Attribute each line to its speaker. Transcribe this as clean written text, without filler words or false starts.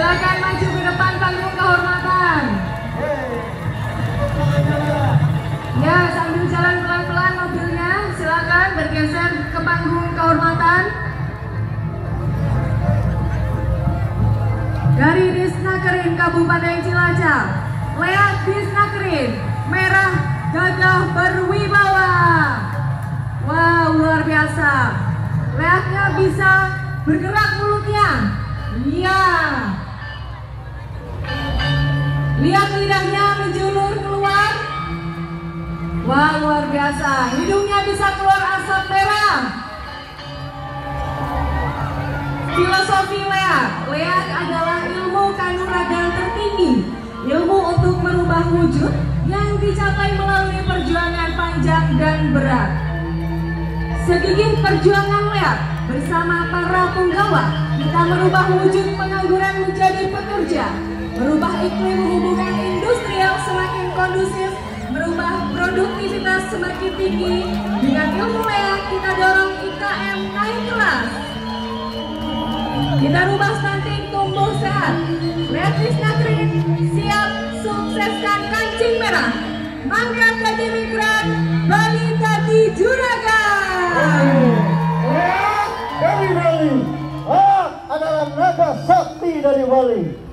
Speaker 1: Silakan maju ke depan panggung kehormatan. Ya, sambil jalan pelan-pelan mobilnya, silakan bergeser ke panggung kehormatan. Dari Disnakerin Kabupaten Cilacap, Lea Disnakerin, merah gagah berwibawa. Wow, luar biasa. Leaknya bisa bergerak mulutnya. Iya. Lihat lidahnya menjulur keluar. Wah, luar biasa. Hidungnya bisa keluar asap merah. Filosofi Leak. Leak adalah ilmu kanuragan tertinggi. Ilmu untuk merubah wujud yang dicapai melalui perjuangan panjang dan berat. Segigit perjuangan Leak bersama para punggawa, kita merubah wujud pengangguran menjadi pekerja, merubah iklim hubungan industrial semakin kondusif, merubah produktivitas semakin tinggi. Dengan ilmu Leak kita dorong IKM naik kelas. Kita rubah stunting tumbuh sehat. Leak Disnakerin siap sukseskan kancing merah. Mangkat Dadi Migran, Bali Dadi Juragan.
Speaker 2: Dari Bali, adalah naga sakti dari Bali.